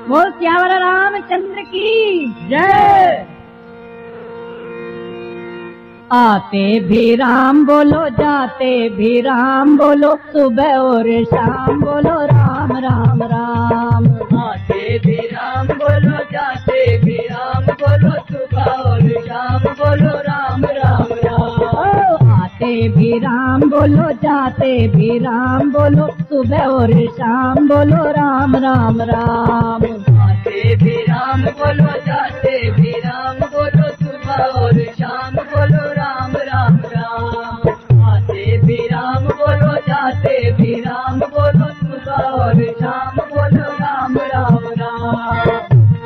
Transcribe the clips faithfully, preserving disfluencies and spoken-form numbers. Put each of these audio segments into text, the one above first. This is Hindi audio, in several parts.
बोल सियावर रामचंद्र की जय। आते भी राम बोलो, जाते भी राम बोलो, सुबह और शाम बोलो राम राम राम। आते भी राम बोलो, जाते भी राम बोलो, सुबह और शाम बोलो राम राम राम। आते भी राम बोलो, जाते भी राम बोलो, सुबह और शाम बोलो राम राम राम। आते भी राम बोलो, जाते भी राम बोलो, सुबह और शाम बोलो राम राम राम। आते भी राम बोलो, जाते भी राम बोलो, सुबह और शाम बोलो राम राम राम।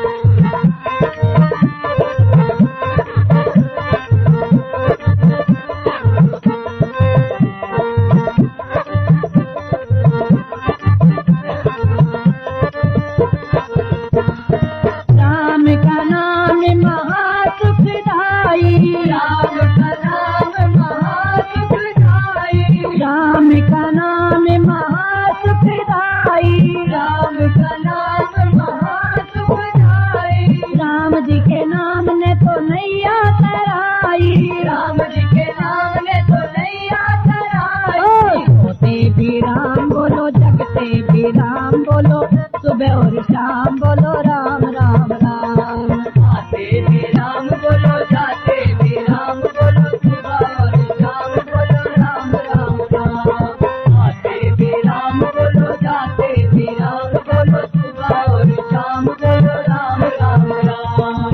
राम का नाम महासुखदाई, राम का नाम महासुखदाई, राम का नाम महासुखदाई, राम का नाम महासुखदाई। राम जी के नाम ने तो नैया तराई, राम जी के नाम ने तो नैया तराई। सोते भी राम बोलो, जगते भी राम बोलो, सुबह और शाम बोलो राम राम राम। आते भी राम बोलो, जाते भी राम बोलो, सुबह और शाम बोलो राम राम राम। आते भी राम बोलो, जाते भी राम बोलो, सुबह और शाम बोलो राम राम राम।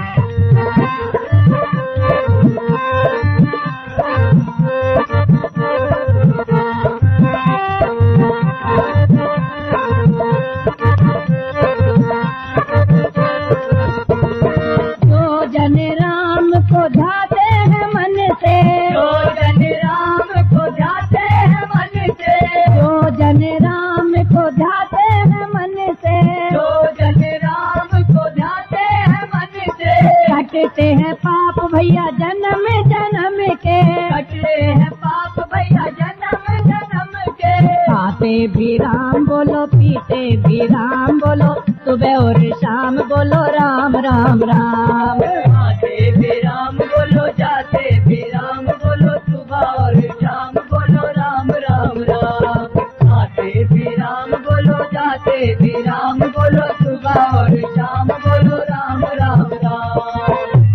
जो जन राम को ध्याते हैं मन से, जो जन राम को ध्याते हैं मन से, जो जन राम को ध्याते हैं मन से, जो जन राम को ध्याते हैं मन से, कटते हैं पाप भैया जन्म जन्म के, कटते हैं पाप भैया जन्म जन्म के। खाते भी राम बोलो, पीते भी राम बोलो, सुबह और शाम बोलो राम राम राम। आते भी राम बोलो, जाते भी राम बोलो, सुबह और शाम बोलो राम राम राम। आते भी राम बोलो, जाते भी राम बोलो, सुबह और शाम बोलो राम राम राम।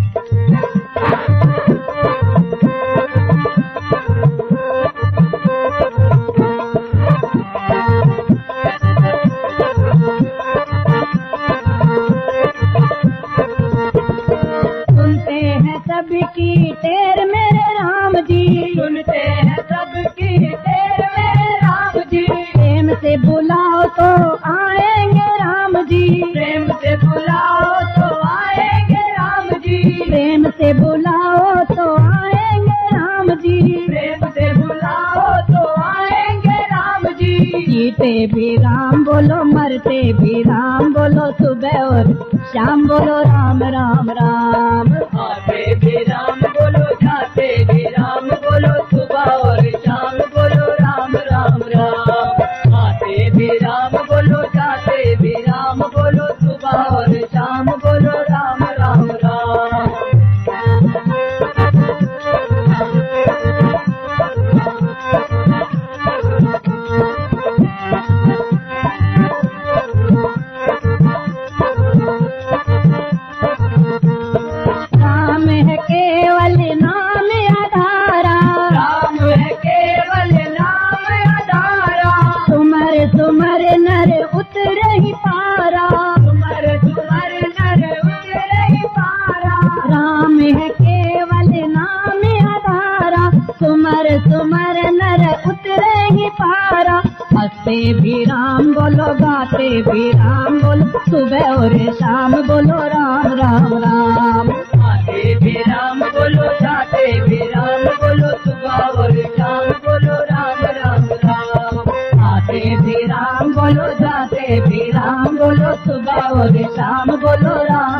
सुनते हैं सबकी टेर मेरे राम जी, सुनते हैं सबकी टेर मेरे राम जी। प्रेम से बुलाओ तो आएंगे राम जी, प्रेम से बुलाओ तो आएंगे राम जी। प्रेम से बुलाओ तो आएंगे राम जी, प्रेम से बुलाओ तो आएंगे राम जी। जीते भी राम बोलो, मरते भी राम बोलो, सुबह और शाम बोलो राम राम राम। आते भी राम बोलो, जाते भी राम बोलो, सुबह और शाम बोलो राम राम राम। आते भी राम बोलो, जाते भी राम बोलो, सुबह और शाम बोलो राम राम राम। राम है केवल नाम आधारा, राम है केवल नाम आधारा, सुमर सुमर नर उतरे ही पारा, सुमर सुमर नर उतरे ही पारा। राम है केवल नाम आधारा, सुमर सुमर नर उतरे ही पारा। हंसते भी राम बोलो, गाते भी राम बोलो, सुबह और शाम बोलो राम राम राम। आते भी राम बोलो, जाते भी राम बोलो, सुबह और शाम बोलो राम राम राम। आते भी राम बोलो, जाते भी राम बोलो, सुबह और शाम बोलो राम